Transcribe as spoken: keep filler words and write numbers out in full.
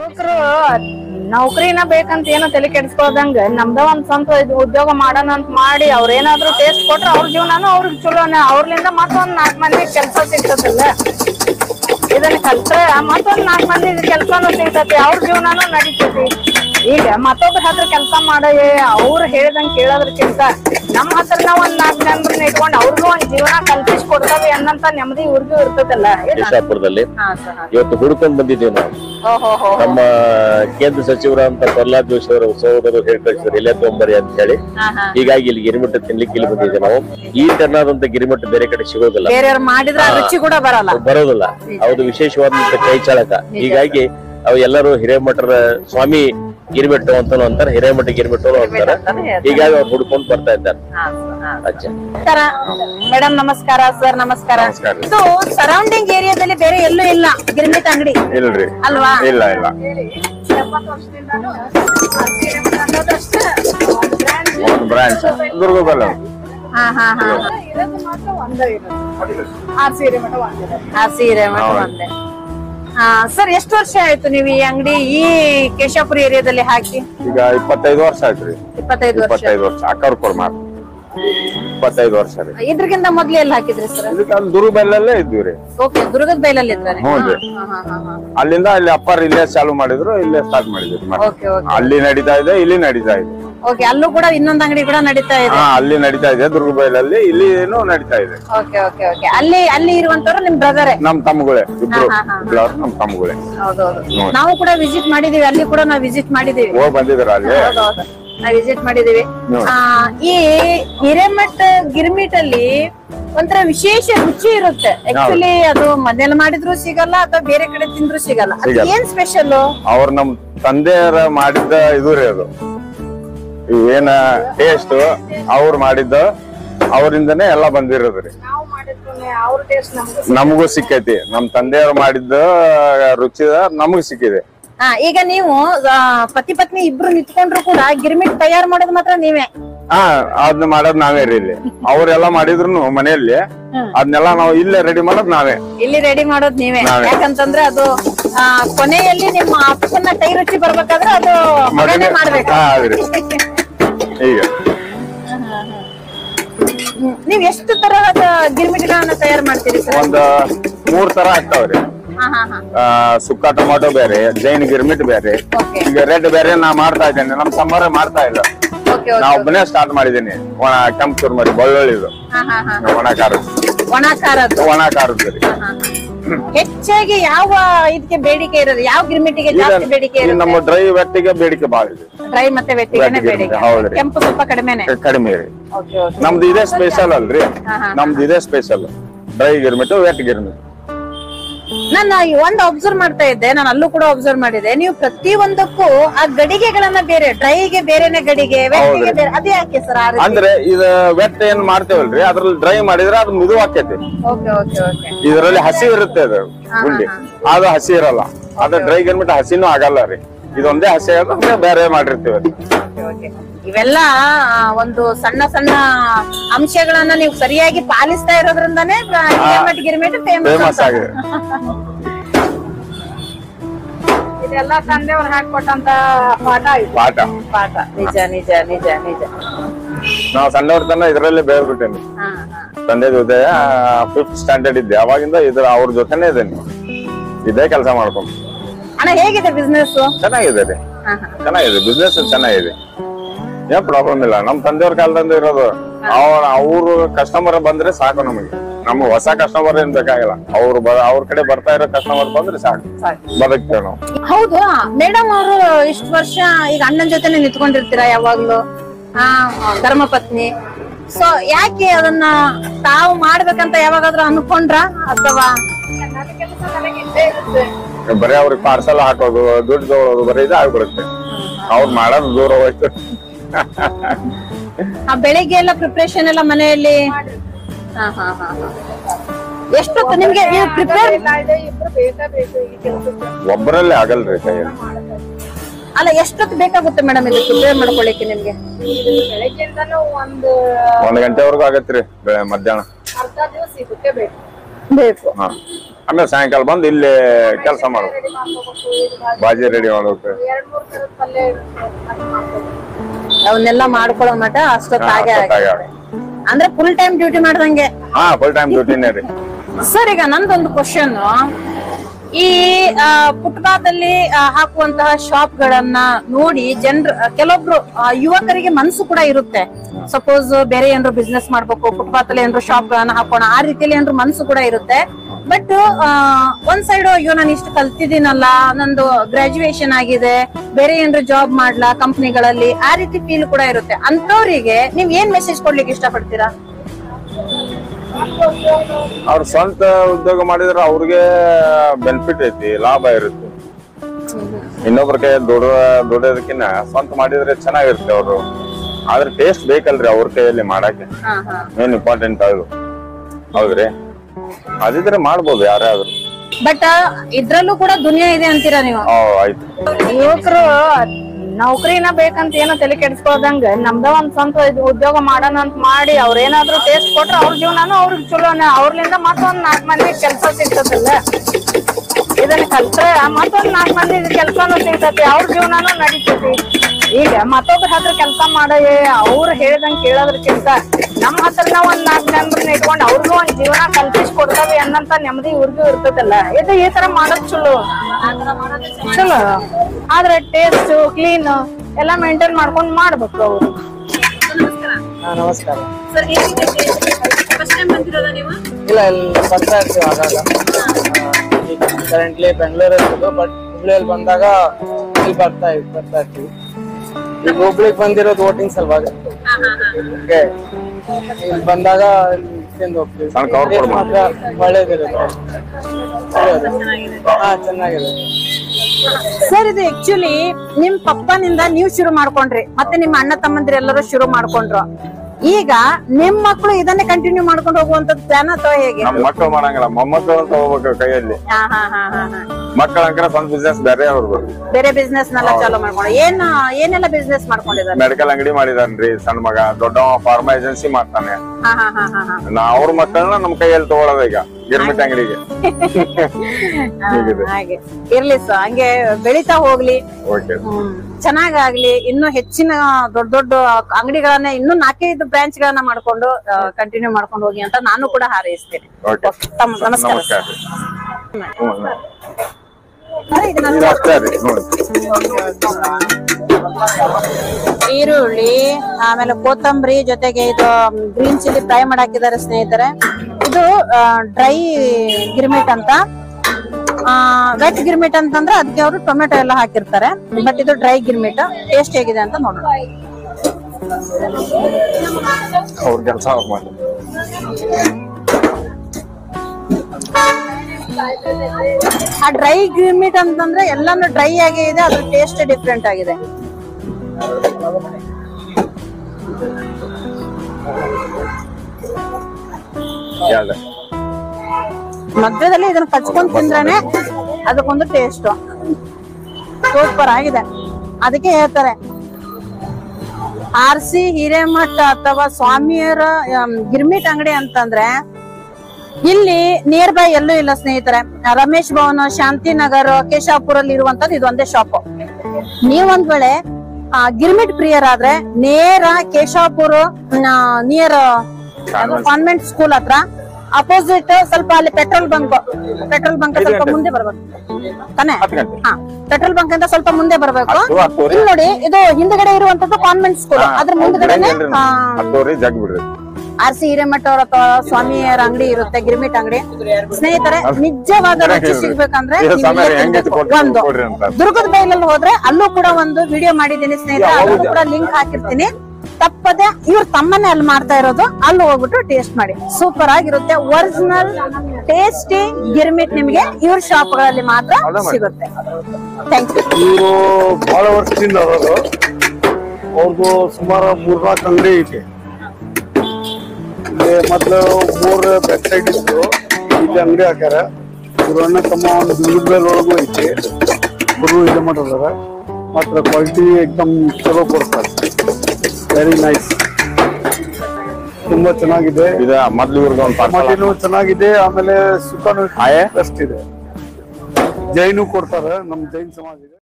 ಯುವಕರು ನೌಕರಿನ ಬೇಕಂತ ಏನೋ ತಲೆ ಕೆಡಿಸ್ಕೊಳ್ದಂಗ ನಮ್ದ ಒಂದ್ ಸ್ವಂತ ಉದ್ಯೋಗ ಮಾಡೋಣ ಅಂತ ಮಾಡಿ ಅವ್ರ ಏನಾದ್ರು ಟೇಸ್ಟ್ ಕೊಟ್ರ ಅವ್ರ ಜೀವನಾನು ಅವ್ರಿಗೆ ಚಲೋನ ಅವ್ರಲಿಂದ ಮತ್ತೊಂದ್ ನಾಲ್ಕು ಮಂದಿ ಕೆಲ್ಸ ಸಿಗ್ತದಲ್ಲ. ಇದನ್ನ ಕಲ್ತ್ರ ಮತ್ತೊಂದ್ ನಾಲ್ಕು ಮಂದಿ ಕೆಲ್ಸಾನು ಸಿಗ್ತತಿ, ಅವ್ರ ಜೀವನಾನು ನಡೀತತಿ. ಈಗ ಮತ್ತೊಬ್ರ ಹತ್ರ ಕೆಲ್ಸ ಮಾಡೋ ಅವ್ರು ಹೇಳ್ದಂಗ್ ಕೇಳೋದ್ರಕ್ಕಿಂತ ನಮ್ ಹತ್ರ ನಾವ್ ಒಂದ್ ನಾಲ್ಕು ಜನರನ್ನ ಇಟ್ಕೊಂಡು ಅವ್ರಿಗೂ ಒಂದ್ ಜೀವನ ಕಲ್ಪಿಸಿ ಕೊಡ್ತಾವೆ ಅನ್ನಂತ ನೆಮ್ಮದಿ ಇವ್ರಿಗೂ ಇರ್ತದಲ್ಲ. ವಿಜಾಪುರದಲ್ಲಿ ಇವತ್ತು ಹುಡುಕೊಂಡ್ ಬಂದಿದ್ದೀವಿ ನಾವು. ನಮ್ಮ ಕೇಂದ್ರ ಸಚಿವರಂತ ಪ್ರಹ್ಲಾದ್ ಜೋಶಿ ಅವರ ಸಹೋದರರು ಹೇಳ್ತಾರೆ ಇಲ್ಲೇ ತೊಂಬರಿ ಅಂತ ಹೇಳಿ, ಹೀಗಾಗಿ ಇಲ್ಲಿ ಗಿರಿಮಠ ತಿನ್ಲಿಕ್ಕೆ ಇಲ್ಲಿ ಬಂದಿದ್ದೀವಿ ನಾವು. ಈ ತರನಾದಂತ ಗಿರಿಮಠ ಬೇರೆ ಕಡೆ ಸಿಗೋದಿಲ್ಲ, ಬರೋದಿಲ್ಲ. ಅವ್ರು ವಿಶೇಷವಾದಂತ ಕೈ ಚಾಳಕ. ಹೀಗಾಗಿ ಅವು ಎಲ್ಲರೂ ಹಿರೇಮಠರ ಸ್ವಾಮಿ ಗಿರಿಮಠ ಅಂತ ಅಂತಾರೆ, ಹಿರೇಮಠ ಗಿರಿಮಠ ಅಂತಾರೆ. ಹೀಗಾಗಿ ಅವ್ರು ಹುಡ್ಕೊಂಡು ಬರ್ತಾ ಇದ್ದಾರೆ. ಮೇಡಮ್ ನಮಸ್ಕಾರ. ಸರ್ ನಮಸ್ಕಾರ. ಇದು ಸರೌಂಡಿಂಗ್ ಏರಿಯಾದಲ್ಲಿ ಬೇರೆ ಎಲ್ಲೂ ಇಲ್ಲ ಗಿರಿಮಿಟ್ ಅಂಗಡಿ ಇಲ್ರಿ ಅಲ್ವಾ? ಇಲ್ಲ ಇಲ್ಲ ಒಂದು ಬ್ರಾಂಚ್ ದುರ್ಗಬಲ್ಲ. ಹಾ ಹಾ ಹಾ ಆ ಸೀರೆ ಮಠ ಒಂದೇ. ಹಾ ಸರ್, ಎಷ್ಟು ವರ್ಷ ಆಯ್ತು ನೀವು ಈ ಅಂಗಡಿ ಈ ಕೇಶಾಪುರ ಏರಿಯಾದಲ್ಲಿ ಹಾಕಿ? ಈಗ ಇಪ್ಪತ್ತೈದು ವರ್ಷ ಆಯ್ತ್ರಿ. ಇಪ್ಪತ್ತೈದು ವರ್ಷ ಇಪ್ಪತ್ತೈದು ವರ್ಷ ಅಕ್ಕರ್ಪುರ ಮಾತ್ರ ಇಪ್ಪತ್ತೈದು ವರ್ಷ ರೀ. ಇದ್ರಕ್ಕಿಂತ ಮೊದ್ಲು ಎಲ್ಲಿ ಹಾಕಿದ್ರಿ ಸರ್? ಇದಕ್ಕೆ ಅಲ್ಲಿ ದುರ್ಗಬೈಲಲ್ಲೇ ಇದ್ವಿ ರೀ. ಓಕೆ, ದುರ್ಗದ ಬೈಲಲ್ಲಿ ಇದ್ದಾರೆ. ಹ್ಞೂ. ಅಲ್ಲಿಂದ ಅಲ್ಲಿ ಅಪ್ಪಾರ ಇಲ್ಲೇ ಚಾಲು ಮಾಡಿದ್ರು, ಇಲ್ಲೇ ಸ್ಟಾರ್ಟ್ ಮಾಡಿದ್ವಿ. ಅಲ್ಲಿ ನಡೀತಾ ಇದೆ, ಇಲ್ಲಿ ನಡೀತಾ ಇದೆ. ಓಕೆ, ಅಲ್ಲೂ ಕೂಡ ಇನ್ನೊಂದು ಅಂಗಡಿ ಕೂಡ ನಡೀತಾ ಇದೆ. ಹಾ, ಅಲ್ಲಿ ನಡೀತಾ ಇದೆ ದುರ್ಗಬೈಲಲ್ಲಿ, ಇಲ್ಲಿ ಏನು ನಡೀತಾ ಇದೆ. Okay okay okay. ಅಲ್ಲಿ ಅಲ್ಲಿ ಇರುವಂತವ್ರು ನಿಮ್ ಬ್ರದರ್? ನಮ್ ತಮ್ಮಗಳೇ ಇಬ್ರು, ನಮ್ ತಮ್ಮಗಳೇ. ಹೌದೌದು, ನಾವು ಕೂಡ ವಿಸಿಟ್ ಮಾಡಿದೀವಿ. ಅಲ್ಲಿ ಕೂಡ ನಾವು ವಿಸಿಟ್ ಮಾಡಿದೀವಿ. ಹೋಗಿ ಬಂದಿದ್ರ ಅಲ್ಲಿ? ನಾವು ವಿಸಿಟ್ ಮಾಡಿದೀವಿ. ಈ ಹಿರೇಮಠ ಗಿರ್ಮಿಟ್ ಅಲ್ಲಿ ಒಂಥರ ವಿಶೇಷ ರುಚಿ ಇರುತ್ತೆ. ಆಕ್ಚುಲಿ ಅದು ಮನೇಲಿ ಮಾಡಿದ್ರು ಸಿಗಲ್ಲ ಅಥವಾ ಬೇರೆ ಕಡೆ ತಿಂದ್ರು ಸಿಗಲ್ಲ. ಏನ್ ಸ್ಪೆಷಲ್? ಅವ್ರ ನಮ್ ತಂದೆಯರ ಮಾಡಿದ್ದ ಇದು ರೀ ಅದು. ಏನ ಟೇಸ್ಟ್ ಅವ್ರು ಮಾಡಿದ್ದ ಅವರಿಂದನೇ ಎಲ್ಲಾ ಬಂದಿರೋದ್ರಿ. ನಮಗೂ ಸಿಕ್ಕೈತಿ, ನಮ್ ತಂದೆಯವ್ರು ಮಾಡಿದ್ದ ರುಚಿ ನಮಗ್ ಸಿಕ್ಕಿದೆ. ಹಾ, ಈಗ ನೀವು ಪತಿ ಪತ್ನಿ ಇಬ್ರು ನಿಂತ್ಕೊಂಡ್ರು ಕೂಡ ಗಿರ್ಮಿಟ್ ತಯಾರು ಮಾಡೋದು ಮಾತ್ರ ನೀವೇ? ಹಾ, ಅದನ್ನ ಮಾಡೋದ್ ನಾವೇ ರೀ. ಇಲ್ಲಿ ಅವ್ರೆಲ್ಲಾ ಮಾಡಿದ್ರು ಮನೆಯಲ್ಲಿ ಅದನ್ನೆಲ್ಲ ನಾವು ಇಲ್ಲೇ ರೆಡಿ ಮಾಡೋದ್ ನಾವೇ. ಇಲ್ಲಿ ರೆಡಿ ಮಾಡೋದ್ ನೀವೇ? ಯಾಕಂತಂದ್ರೆ ಅದು ಕೊನೆಯಲ್ಲಿ ನಿಮ್ಮ ಅಪ್ಪನ ಕೈ ರುಚಿ ಬರ್ಬೇಕಾದ್ರೆ ಅದು ಮಗನೇ ಮಾಡ್ಬೇಕು. ಈಗ ನೀವ್ ಎಷ್ಟು ತರಹದ ಗಿರ್ಮಿಟ್ಗಳನ್ನ ತಯಾರು ಮಾಡ್ತೀರಿ? ಒಂದ್ ಮೂರ್ ತರ ಆಗ್ತಾವ್ರಿ. ಸುಕ್ಕ ಟೊಮಾಟೊ ಬೇರೆ, ಜೈನ್ ಗಿರ್ಮಿಟ್ ಬೇರೆ, ಈಗ ರೆಡ್ ಬೇರೆ ನಾ ಮಾಡ್ತಾ ಇದ್ದೇನೆ. ನಮ್ ಸಮ್ಮರ್ ಮಾಡ್ತಾ ಇಲ್ಲ, ನಾ ಒಬ್ಬನೇ ಸ್ಟಾರ್ಟ್ ಮಾಡಿದ್ದೀನಿ. ಒಣ ಕೆಂಪು ಚುರ್ಮರಿ, ಬೆಳ್ಳುಳ್ಳಿದು ಒಣ ಖಾರದ ಒಣ ಖಾರದ್ದು ಒಣ ಖಾರದ್ದು ರೀ. ಹೆಚ್ಚಾಗಿ ಯಾವ ಇದಕ್ಕೆ ಬೇಡಿಕೆ ಇರೋದು? ಯಾವ ಗಿರ್ಮಿಟಿಗೆ ಜಾಸ್ತಿ ಬೇಡಿಕೆ ಇರೋದು? ನಮ್ಮ ಡ್ರೈ ವೆಟ್ಟಿಗೆ ಬೇಡಿಕೆ ಬಾಳ ಇದೆ. ಡ್ರೈ ಮತ್ತೆ ವೆಟ್ಟಿಗೆ ಬೇಡಿಕೆ. ಹೌದ್ರಿ. ಕೆಂಪು ಸ್ವಲ್ಪ ಕಡಿಮೆನೆ? ಕಡಿಮೆ ರೀ. ನಮ್ದು ಇದೇ ಸ್ಪೆಷಲ್ ಅಲ್ರಿ. ನಮ್ದು ಇದೇ special, dry girmit, wet girmit. ನಾನು ಒಂದ್ ಅಬ್ಸರ್ವ್ ಮಾಡ್ತಾ ಇದ್ದೆ, ನಾನು ಅಲ್ಲೂ ಕೂಡ ಅಬ್ಸರ್ವ್ ಮಾಡಿದೆ. ನೀವು ಪ್ರತಿ ಒಂದಕ್ಕೂ ಆ ಗಡಿಗೆಗಳನ್ನ ಬೇರೆ, ಡ್ರೈಗೆ ಬೇರೆನೆ ಗಡಿಗೆ, ವೆಟ್ಟಿಗೆ ಬೇರೆ. ಅದೇ ಯಾಕೆ ಸರ್? ಅಂದ್ರೆ ಇದ ವೆಟ್ ಏನ್ ಮಾಡ್ತೇವಲ್ರಿ, ಅದ್ರಲ್ಲಿ ಡ್ರೈ ಮಾಡಿದ್ರೆ ಅದು ಮಿದು ಆಕೈತಿ. ಇದರಲ್ಲಿ ಹಸಿ ಇರುತ್ತೆ ಅದು ಗುಂಡಿ, ಅದು ಹಸಿ ಇರಲ್ಲ. ಅದು ಡ್ರೈ ಗಿರ್ಮಿಟ್ ಹಸಿನೂ ಆಗಲ್ಲ ರೀ. ಇದೊಂದೇ ಹಸಿ ಆದ್ರೆ ಬೇರೆ ಮಾಡಿರ್ತೀವಿ. ಇವೆಲ್ಲ ಒಂದು ಸಣ್ಣ ಸಣ್ಣ ಅಂಶಗಳನ್ನ ನೀವು ಸರಿಯಾಗಿ ಪಾಲಿಸ್ತಾ ಇರೋದ್ರಿಂದಾನೇ ಗಿರ್ಮಿಟ್ ಗಿರ್ಮಿಟ್ ಫೇಮಸ್ ಆಗಿದೆ. ಇದೆಲ್ಲ ತಂದೆಯವ್ರು ಹಾಕೊಟ್ಟಂತ ಪಾಠ ಪಾಠ ಪಾಠ ನಿಜ ನಿಜ ನಿಜ ನಿಜ. ನಾವು ಸಣ್ಣವ್ರ ತನ ಇದ್ರಲ್ಲೇ ಬೇರ್ಬಿಟ್ಟೇನಿ. ತಂದೆ ಜೊತೆ ಫಿಫ್ತ್ ಸ್ಟ್ಯಾಂಡರ್ಡ್ ಇದ್ದೆ, ಅವಾಗಿಂದ ಇದ್ರ ಅವ್ರ ಜೊತೆನೆ ಇದ್ದೇನೆ. ಇದೇ ಕೆಲಸ ಮಾಡ್ಕೊಂಡು. ಅಣ್ಣ ಹೇಗಿದೆ ಬಿಸ್ನೆಸ್? ಚೆನ್ನಾಗಿದೆ ರೀ, ಚೆನ್ನಾಗಿದೆ ಬಿಸ್ನೆಸ್, ಚೆನ್ನಾಗಿದೆ, ಏನ್ ಪ್ರಾಬ್ಲಮ್ ಇಲ್ಲ. ನಮ್ ತಂದೆಯವ್ರ ಕಾಲದಿಂದ ಇರೋದು. ಅವ್ರ ಅವ್ರು ಕಸ್ಟಮರ್ ಬಂದ್ರೆ ಸಾಕು ನಮಗೆ. ನಮ್ಗೆ ಹೊಸ ಕಸ್ಟಮರ್ ಏನ್ ಬೇಕಾಗಿಲ್ಲ. ಅವ್ರು ಅವ್ರ ಕಡೆ ಬರ್ತಾ ಇರೋ ಕಸ್ಟಮರ್ ಬಂದ್ರೆ ಸಾಕು, ಬದುಕ್ತೇವೆ ನಾವು. ಹೌದು ಮೇಡಮ್, ಅವರು ಇಷ್ಟು ವರ್ಷ ಈಗ ಅಣ್ಣನ ಜೊತೆನೆ ನಿಂತ್ಕೊಂಡಿರ್ತೀರಾ ಯಾವಾಗ್ಲೂ, ಆ ಧರ್ಮಪತ್ನಿ. ಸೊ ಯಾಕೆ ಅದನ್ನ ತಾವು ಮಾಡ್ಬೇಕಂತ ಯಾವಾಗಾದ್ರೂ ಅನ್ಕೊಂಡ್ರ ಅಥವಾ? ಬರೀ ಅವ್ರಿಗೆ ಪಾರ್ಸಲ್ ಹಾಕೋದು, ದುಡ್ಡು ತಗೊಳ್ಳೋದು, ಬರೀ ಇದು ಆಗ್ಬಿಡುತ್ತೆ. ಅವ್ರು ಮಾಡೋದು ದೂರ ಹೋಯ್ತು. ಬೆಳಿಗ್ಗೆ ಎಲ್ಲ ಪ್ರಿಪರೇಷನ್ ಎಲ್ಲ ಮನೆಯಲ್ಲಿ ಎಷ್ಟೊತ್ತು ನಿಮ್ಗೆ ಪ್ರಿಪೇರ್? ಒಬ್ಬರಲ್ಲೇ ಆಗಲ್ರಿ ಕೈಯಲ್ಲಿ. ಅಲ್ಲ, ಎಷ್ಟೊತ್ತು ಬೇಕಾಗುತ್ತೆ ಮೇಡಮ್ ಇದು ಪ್ರಿಪೇರ್ ಮಾಡ್ಕೊಳ್ಳಿಕ್ಕೆ ನಿಮ್ಗೆ? ಒಂದ್ ಗಂಟೆವರೆಗೂ ಆಗತ್ರಿ, ಮಧ್ಯಾಹ್ನ. ಬೇಕು. ಹಾ ಆಮೇಲೆ ಸಾಯಂಕಾಲ ಬಂದು ಇಲ್ಲಿ ಕೆಲಸ ಮಾಡ್ಬೇಕು, ಬಾಜಿ ರೆಡಿ ಮಾಡ್ಬೇಕು, ಅವನ್ನೆಲ್ಲ ಮಾಡ್ಕೊಳ್ಳೋ ಮಟ ಅಷ್ಟೊತ್ತಾಗೆ ಅಂದ್ರೆ ಫುಲ್ ಟೈಮ್ ಡ್ಯೂಟಿ ಮಾಡ್ದಂಗೆ. ಹಾ ಫುಲ್ ಟೈಮ್ ಡ್ಯೂಟಿನೇ ರೀ. ಸರ್ ಈಗ ನಂದೊಂದು ಕ್ವಶನ್, ಈ ಫುಟ್ಪಾತ್ ಅಲ್ಲಿ ಹಾಕುವಂತಹ ಶಾಪ್ ಗಳನ್ನ ನೋಡಿ ಜನರು ಕೆಲವೊಬ್ರು ಯುವಕರಿಗೆ ಮನಸ್ಸು ಕೂಡ ಇರುತ್ತೆ, ಸಪೋಸ್ ಬೇರೆ ಏನಾದ್ರು ಬಿಸ್ನೆಸ್ ಮಾಡ್ಬೇಕು, ಫುಟ್ಪಾತ್ ಅಲ್ಲಿ ಏನಾದ್ರು ಶಾಪ್ ಗಳನ್ನ ಹಾಕೋಣ, ಆ ರೀತಿಯಲ್ಲಿ ಏನಾದ್ರು ಮನಸ್ಸು ಕೂಡ ಇರುತ್ತೆ. ಬಟ್ ಒಂದ್ ಸೈಡ್ ಅಯ್ಯೋ ನಾನು ಇಷ್ಟು ಕಲ್ತಿದ್ದೀನಲ್ಲ, ನಂದು ಗ್ರಾಜುಯೇಷನ್ ಆಗಿದೆ, ಬೇರೆ ಏನಾದ್ರು ಜಾಬ್ ಮಾಡ್ಲಾ ಕಂಪ್ನಿಗಳಲ್ಲಿ, ಆ ರೀತಿ ಫೀಲ್ ಕೂಡ ಇರುತ್ತೆ. ಅಂತವ್ರಿಗೆ ನೀವ್ ಏನ್ ಮೆಸೇಜ್ ಕೊಡ್ಲಿಕ್ಕೆ ಇಷ್ಟಪಡ್ತೀರಾ? ಅವ್ರ ಸ್ವಂತ ಉದ್ಯೋಗ ಮಾಡಿದ್ರೆ ಅವ್ರಿಗೆ ಬೆನಿಫಿಟ್ ಐತಿ, ಲಾಭ ಇರುತ್ತೆ. ಇನ್ನೊಬ್ರ ಕೈ ದುಡ ದುಡಿಯೋದಕ್ಕಿಂತ ಸ್ವಂತ ಮಾಡಿದ್ರೆ ಚೆನ್ನಾಗಿರುತ್ತೆ. ಅವರು ಆದ್ರೆ ಟೇಸ್ಟ್ ಬೇಕಲ್ರಿ ಅವ್ರ ಕೈಯಲ್ಲಿ ಮಾಡಕ್ಕೆ, ಮೇನ್ ಇಂಪಾರ್ಟೆಂಟ್ ಅದು. ಹೌದ್ರಿ, ಅದಿದ್ರೆ ಮಾಡ್ಬೋದು ಯಾರಾದ್ರೂ. ಬಟ್ ಇದ್ರಲ್ಲೂ ಕೂಡ ದುನಿಯಾ ಇದೆ ಅಂತೀರಾ ನೀವು? ಆಯ್ತು. ಯುವಕರು ನೌಕರಿನ ಬೇಕಂತ ಏನೋ ತಲೆ ಕೆಡಿಸ್ಕೊಳ್ದಂಗ ನಮ್ದ ಒಂದ್ ಸ್ವಂತ ಉದ್ಯೋಗ ಮಾಡೋಣ ಅಂತ ಮಾಡಿ ಅವ್ರ ಏನಾದ್ರು ಟೇಸ್ಟ್ ಕೊಟ್ರೆ ಅವ್ರ ಜೀವನಾನು ಅವ್ರಿಗೆ ಚಲೋನ, ಅವ್ರಲಿಂದ ಮತ್ತೊಂದ್ ನಾಲ್ಕು ಮಂದಿ ಕೆಲ್ಸ ಸಿಗ್ತದಲ್ಲ. ಇದನ್ನ ಕಲ್ತ್ರೆ ಮತ್ತೊಂದ್ ನಾಲ್ಕು ಮಂದಿ ಕೆಲ್ಸಾನು ಸಿಗ್ತತಿ, ಅವ್ರ ಜೀವನಾನು ನಡೀತೈತಿ. ಈಗ ಮತ್ತೊಬ್ರ ಹತ್ರ ಕೆಲ್ಸ ಮಾಡಿ ಅವ್ರು ಹೇಳ್ದಂಗ್ ಕೇಳೋದ್ರಕ್ಕಿಂತ ನಮ್ ಹತ್ರ ನಾವ್ ಒಂದ್ ನಾಲ್ಕು ಜನರನ್ನ ಇಟ್ಕೊಂಡ್ ಅವ್ರಿಗೂ ಒಂದ್ ಜೀವನ ಕಲ್ಪಿಸಿ ಕೊಡ್ತಾವೆ ಅನ್ನಂತ ನೆಮ್ಮದಿ ಇವ್ರಿಗೂ ಇರ್ತದಲ್ಲ. ಇದು ಈ ತರ ಮಾಡೋದ್ ಚಲೋ ಚಲೋ, ಆದ್ರೆ ಟೇಸ್ಟ್ ಕ್ಲೀನ್ ಎಲ್ಲಾ ಮೇಂಟೈನ್ ಮಾಡ್ಕೊಂಡ್ ಮಾಡ್ಬೇಕು ಅವ್ರು. ನಮಸ್ಕಾರ. ಇಲ್ಲ ಇಲ್ಲಿ ಬರ್ತಾ ಇರ್ತೀವಿ ಆಗಾಗ. ಕರೆಂಟ್ಲಿ ಬೆಂಗಳೂರು ಇರ್ಬೋದು, ಬಟ್ ಹುಬ್ಳಿಯಲ್ಲಿ ಬಂದಾಗ ಇಲ್ಲಿ ಬರ್ತಾ ಬರ್ತಾ ಇರ್ತೀವಿ. ಈಗ ಹುಬ್ಳಿಗೆ ಬಂದಿರೋದು ವೋಟಿಂಗ್ ಸಲುವಾಗಿ. ಇಲ್ಲಿ ಬಂದಾಗ ತಿಂದು ಹೋಗ್ತೀವಿ, ಮಾತ್ರ ಒಳ್ಳೇದಿರುತ್ತೆ. ಹಾ ಚೆನ್ನಾಗಿದೆ ಸರ್. ಇದು ಆಕ್ಚುಲಿ ನಿಮ್ ಪಪ್ಪನಿಂದ ನೀವ್ ಶುರು ಮಾಡ್ಕೊಂಡ್ರಿ, ಮತ್ತೆ ನಿಮ್ಮ ಅಣ್ಣ ತಮ್ಮಂದಿರ ಎಲ್ಲರೂ ಶುರು ಮಾಡ್ಕೊಂಡ್ರು. ಈಗ ನಿಮ್ ಮಕ್ಳು ಇದನ್ನೇ ಕಂಟಿನ್ಯೂ ಮಾಡ್ಕೊಂಡು ಹೋಗುವಂತದ್ದು ಪ್ಲಾನ್ ಅಥವಾ ಹೇಗೆ? ನಮ್ ಮಕ್ಕಳು ಮಾಡಂಗಿಲ್ಲ, ಮೊಮ್ಮಕ್ಕಳು ಅಂತ ಹೋಗ್ಬೇಕು ಕೈಯಲ್ಲಿ. ಮಕ್ಕಳ ಅಂಕರ ಸ್ವಂತ ಬಿಸ್ನೆಸ್ ಬೇರೆ ಅವ್ರದ್ದು, ಬೇರೆ ಬಿಸ್ನೆಸ್ ನೆಲ್ಲ ಚಾಲೂ ಮಾಡ್ಕೊಂಡು ಏನ್ ಏನೆಲ್ಲ ಬಿಸ್ನೆಸ್ ಮಾಡ್ಕೊಂಡಿದ್ದಾರೆ? ಮೆಡಿಕಲ್ ಅಂಗಡಿ ಮಾಡಿದಾನ್ರಿ ಸಣ್ಣ ಮಗ, ದೊಡ್ಡ ಫಾರ್ಮಾ ಏಜೆನ್ಸಿ ಮಾಡ್ತಾನೆ. ನಾ ಅವ್ರ ಮಕ್ಕಳನ್ನ ನಮ್ ಕೈಯಲ್ಲಿ ತಗೊಳ್ಳೋದ ಈಗ ಗಿರ್ಮಿಟ್ ಅಂಗಡಿಗೆ. ಹಾಗೆ ಇರ್ಲಿ ಸರ್, ಹಂಗೆ ಬೆಳಿತಾ ಹೋಗ್ಲಿ, ಚೆನ್ನಾಗಾಗ್ಲಿ, ಇನ್ನು ಹೆಚ್ಚಿನ ದೊಡ್ಡ ದೊಡ್ಡ ಅಂಗಡಿಗಳನ್ನ ಇನ್ನು ನಾಲ್ಕೈದು ಬ್ರಾಂಚ್ ಗಳನ್ನ ಮಾಡ್ಕೊಂಡು ಕಂಟಿನ್ಯೂ ಮಾಡ್ಕೊಂಡು ಹೋಗಿ ಅಂತ ನಾನು ಕೂಡ ಹಾರೈಸ್ತೇನೆ. ನಮಸ್ಕಾರ. ಈರುಳ್ಳಿ, ಆಮೇಲೆ ಕೊತ್ತಂಬರಿ, ಜೊತೆಗೆ ಇದು ಗ್ರೀನ್ ಚಿಲ್ಲಿ ಫ್ರೈ ಮಾಡಾಕಿದ್ದಾರೆ ಸ್ನೇಹಿತರೆ. ಇದು ಡ್ರೈ ಗಿರ್ಮಿಟ್ ಅಂತ. ವೆಟ್ ಗಿರ್ಮಿಟ್ ಅಂತಂದ್ರೆ ಅದಕ್ಕೆ ಅವರು ಟೊಮೆಟೊ ಎಲ್ಲ ಹಾಕಿರ್ತಾರೆ, ಬಟ್ ಇದು ಡ್ರೈ ಗಿರ್ಮಿಟ್. ಟೇಸ್ಟ್ ಹೇಗಿದೆ ಅಂತ ನೋಡೋಣ. ಆ ಡ್ರೈ ಗಿರ್ಮಿಟ್ ಅಂತಂದ್ರೆ ಎಲ್ಲಾನು ಡ್ರೈ ಆಗಿ ಇದೆ, ಅದ್ರ ಟೇಸ್ಟ್ ಡಿಫ್ರೆಂಟ್ ಆಗಿದೆ. ಮಧ್ಯದಲ್ಲಿ ಇದನ್ನ ಕಚ್ಕೊಂಡ್ ತಿಂದ್ರೇನೆ ಅದಕ್ಕೊಂದು ಟೇಸ್ಟ್ ಸೂಪರ್ ಆಗಿದೆ. ಅದಕ್ಕೆ ಹೇಳ್ತಾರೆ ಆರ್ ಸಿ ಹಿರೇಮಠ ಅಥವಾ ಸ್ವಾಮಿಯರ ಗಿರ್ಮಿಟ್ ಅಂಗಡಿ ಅಂತಂದ್ರೆ ಇಲ್ಲಿ ನಿಯರ್ ಬೈ ಎಲ್ಲೂ ಇಲ್ಲ ಸ್ನೇಹಿತರೆ. ರಮೇಶ್ ಭವನ್, ಶಾಂತಿನಗರ್, ಕೇಶಾಪುರಲ್ಲಿ ಇರುವಂತದ್ದು ಇದು ಒಂದೇ ಶಾಪ್. ನೀವೊಂದ್ ವೇಳೆ ಗಿರ್ಮಿಟ್ ಪ್ರಿಯರ್ ಆದ್ರೆ ನೇರ ಕೇಶಾಪುರ ನಿಯರ್ ಕಾನ್ವೆಂಟ್ ಸ್ಕೂಲ್ ಹತ್ರ ಅಪೋಸಿಟ್ ಸ್ವಲ್ಪ ಅಲ್ಲಿ ಪೆಟ್ರೋಲ್ ಬಂಕ್ ಪೆಟ್ರೋಲ್ ಬಂಕ್ ಸ್ವಲ್ಪ ಮುಂದೆ ಬರ್ಬೇಕು ತಾನೆ? ಹಾ, ಪೆಟ್ರೋಲ್ ಬಂಕ್ ಅಂತ ಸ್ವಲ್ಪ ಮುಂದೆ ಬರ್ಬೇಕು. ಇಲ್ಲಿ ನೋಡಿ, ಇದು ಹಿಂದ್ಗಡೆ ಇರುವಂತದ್ದು ಕಾನ್ವೆಂಟ್ ಸ್ಕೂಲ್, ಅದ್ರ ಮುಂದ್ಗಡೆನೆ ಆರ್ ಸಿ ಹಿರೇಮಠ ಅವರ ಸ್ವಾಮಿಯರ ಅಂಗಡಿ ಇರುತ್ತೆ, ಗಿರ್ಮಿಟ್ ಅಂಗಡಿ. ಸ್ನೇಹಿತರೆ, ನಿಜವಾದ ರುಚಿ ಸಿಗ್ಬೇಕಂದ್ರೆ ಒಂದು ದುರ್ಗದ ಬೈಲಲ್ಲಿ ಹೋದ್ರೆ ಅಲ್ಲೂ ಕೂಡ ಒಂದು ವಿಡಿಯೋ ಮಾಡಿದ್ದೀನಿ ಸ್ನೇಹಿತರೆ, ಅಲ್ಲೂ ಕೂಡ ಲಿಂಕ್ ಹಾಕಿರ್ತೀನಿ. ತಪ್ಪದೆ ಇವ್ರ ತಮ್ಮನೇ ಅಲ್ಲಿ ಮಾಡ್ತಾ ಇರೋದು, ಅಲ್ಲಿ ಹೋಗ್ಬಿಟ್ಟು ಟೇಸ್ಟ್ ಮಾಡಿ, ಸೂಪರ್ ಆಗಿರುತ್ತೆ. ಒರಿಜಿನಲ್ ಟೇಸ್ಟಿ ಗಿರ್ಮಿಟ್ ನಿಮ್ಗೆ ಇವ್ರ ಶಾಪ್ ಗಳಲ್ಲಿ ಮಾತ್ರ ಸಿಗುತ್ತೆ. Thank you. ಇವರು ಬಹಳ ವರ್ಷದಿಂದ ಅವರು ಅವ್ರದ್ದು ಸುಮಾರು ಮೂರ್ನಾಲ್ಕು ಅಂಗಡಿ ಐತಿ. ಇಲ್ಲಿ ಮೊದ್ಲು ಮೂರ್ ಬ್ಯಾಕ್ ಸೈಡ್ ಇತ್ತು, ಇಲ್ಲಿ ಅಂಗಡಿ ಹಾಕ್ಯಾರ. ಇವ್ರ ಅಣ್ಣ ತಮ್ಮ ಒಂದು ದುರ್ಗದ ಒಳಗೂ ಐತಿ, ಗುರು ಇದು ಮಾಡಿದಾರ. ಮಾತ್ರ ಕ್ವಾಲಿಟಿ ಎಕ್ದಮ್ ಚಲೋ ಕೊಡ್ತಾರೆ, ವೆರಿ ನೈಸ್. ತುಂಬಾ ಚೆನ್ನಾಗಿದೆ. ಇದ ಮೊದ್ಲು ಇವ್ರದ್ದು ಒಂದು ಟಮಾಟಿನೂ ಚೆನ್ನಾಗಿದೆ, ಆಮೇಲೆ ಸುಖನೂ ಬೆಸ್ಟ್ ಇದೆ. ಜೈನು ಕೊಡ್ತಾರೆ, ನಮ್ ಜೈನ್ ಸಮಾಜ ಇದೆ.